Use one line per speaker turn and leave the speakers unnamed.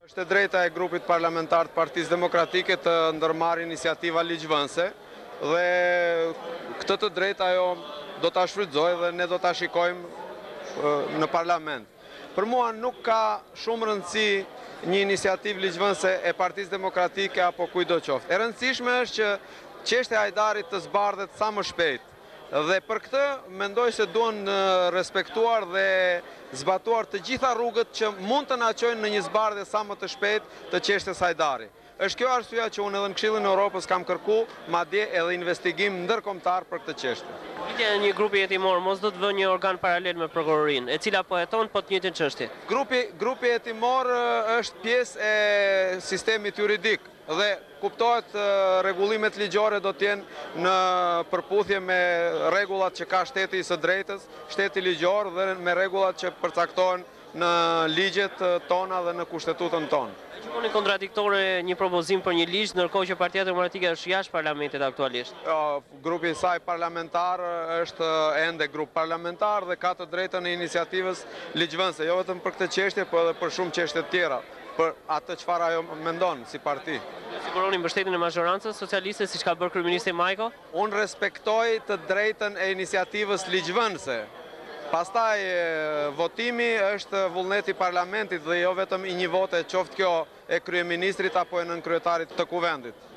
Është e drejta e grupit parlamentar të Partisë Demokratike të ndërmarrë iniciativa ligjvënëse dhe këtë të drejtë ajo do ta shfrytëzojë dhe ne do ta shikojmë në parlament. Për mua nuk ka shumë rëndësi një iniciativë ligjvënëse e Partisë Demokratike apo kujdo qoftë. E rëndësishme është që çështja e Hajdarit të zbardhet sa më shpejt. Dhe për këtë mendoj se duhen respektuar dhe zbatuar të gjitha rrugët që mund të na çojnë në një zbardhje sa më të shpejtë të çështjes Hajdari. Është kjo arsyeja që unë edhe në Këshillin e Evropës kam kërku, madje edhe investigim ndërkombëtar për këtë çështje.
Lidhja e një grupi hetimor mos do të vënë një organ paralel me prokurorinë, e cila po heton po të njëjtën çështje.
Grupi hetimor është pjesë e sistemit juridik dhe kuptohet rregullimet ligjore do të jenë në përputhje me rregullat që ka shteti i së drejtës, shteti ligjor dhe me rregullat që përcaktohen në ligjet tona dhe në kushtetutën tonë.
Gjykoni kontradiktore një propozim për një ligj, ndërkohë që Partia Demokratike është jashtë parlamentit aktualisht.
Grupi i saj parlamentar është ende grup parlamentar dhe ka të drejtën e iniciativës ligjvënëse, jo vetëm për këtë çështje, por edhe për shumë çështje të tjera, për atë çfarë ajo mendon si parti.
Siguroni mbështetjen e majorancës socialiste siç ka bërë kryeministri Majko?
Unë respektoj të drejtën e iniciativës ligjvënëse. Pastaj votimi është vullneti parlamentit dhe jo vetëm i një vote, qoftë kjo e kryeministrit apo e nënkryetarit të kuvendit.